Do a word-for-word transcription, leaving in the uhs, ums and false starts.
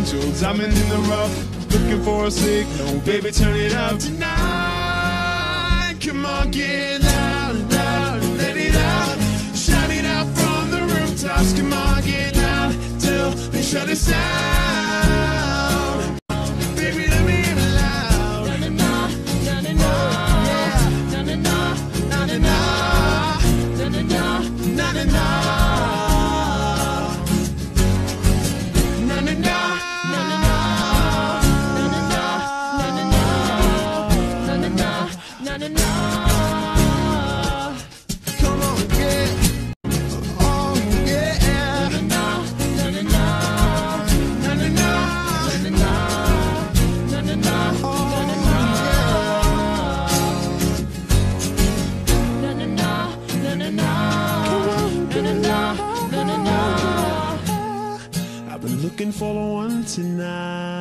angel, diamond in the rough, looking for a signal. Baby, turn it up tonight. Come on, get loud, loud, let it out. Shout it out from the rooftops. Come on, get loud till they shut us down. Baby, let me hear it loud. Na na na, na na na, na na na, na na na, na na na, na na na. I've been looking for the one tonight.